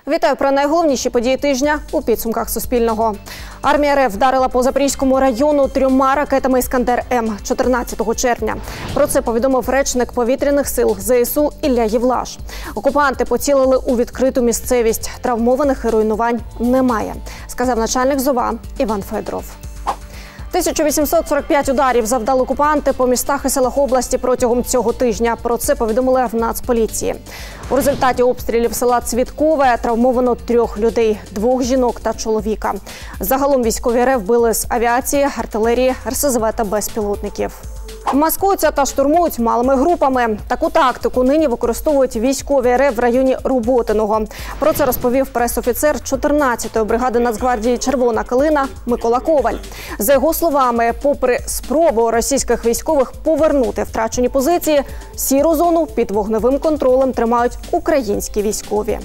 Вітаю про найголовніші події тижня у підсумках Суспільного. Армія РФ вдарила по Запорізькому району 3 ракетами «Іскандер-М» 14 червня. Про це повідомив речник повітряних сил ЗСУ Ілля Євлаш. Окупанти поцілили у відкриту місцевість. Травмованих і руйнувань немає, сказав начальник ЗОВА Іван Федоров. 1845 ударів завдали окупанти по містах і селах області протягом цього тижня. Про це повідомили в Нацполіції. У результаті обстрілів села Цвіткове травмовано 3 людей – 2 жінок та чоловіка. Загалом військові РФ били з авіації, артилерії, РСЗВ та безпілотників. Маскуються та штурмують малими групами. Таку тактику нині використовують військові РФ в районі Роботиного. Про це розповів пресофіцер 14-ї бригади Нацгвардії «Червона калина» Микола Коваль. За його словами, попри спробу російських військових повернути втрачені позиції, сіру зону під вогневим контролем тримають українські військові.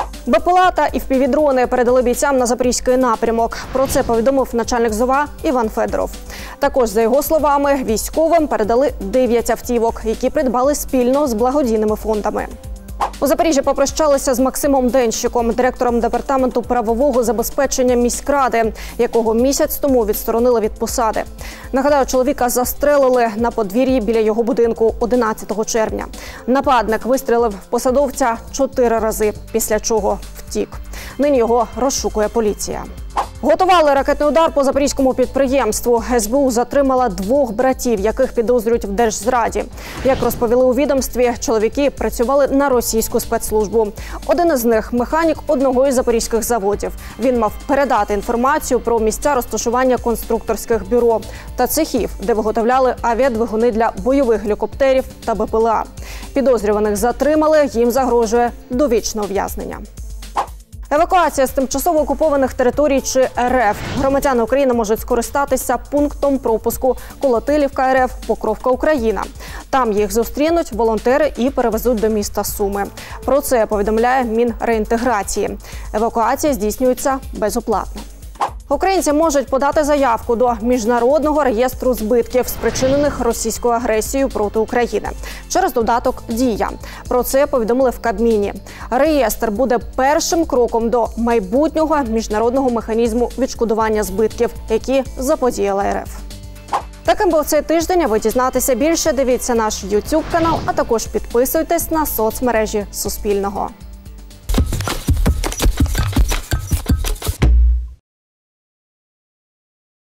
БПЛА та FPV-дрони передали бійцям на Запорізький напрямок. Про це повідомив начальник ЗОВА Іван Федоров. Також, за його словами, військовим передали 9 автівок, які придбали спільно з благодійними фондами. У Запоріжжі попрощалися з Максимом Денщиком, директором департаменту правового забезпечення міськради, якого місяць тому відсторонили від посади. Нагадаю, чоловіка застрелили на подвір'ї біля його будинку 11 червня. Нападник вистрелив в посадовця 4 рази, після чого втік. Нині його розшукує поліція. Готували ракетний удар по запорізькому підприємству. СБУ затримала 2 братів, яких підозрюють в держзраді. Як розповіли у відомстві, чоловіки працювали на російську спецслужбу. Один із них – механік одного із запорізьких заводів. Він мав передати інформацію про місця розташування конструкторських бюро та цехів, де виготовляли авіадвигуни для бойових гелікоптерів та БПЛА. Підозрюваних затримали, їм загрожує довічне ув'язнення. Евакуація з тимчасово окупованих територій чи РФ. Громадяни України можуть скористатися пунктом пропуску Колотилівка РФ, Покровка Україна. Там їх зустрінуть волонтери і перевезуть до міста Суми. Про це повідомляє Мінреінтеграції. Евакуація здійснюється безоплатно. Українці можуть подати заявку до Міжнародного реєстру збитків, спричинених російською агресією проти України, через додаток «Дія». Про це повідомили в Кабміні. Реєстр буде першим кроком до майбутнього міжнародного механізму відшкодування збитків, які заподіяла РФ. Таким був цей тиждень. А ви дізнатися більше, дивіться наш YouTube канал, а також підписуйтесь на соцмережі Суспільного.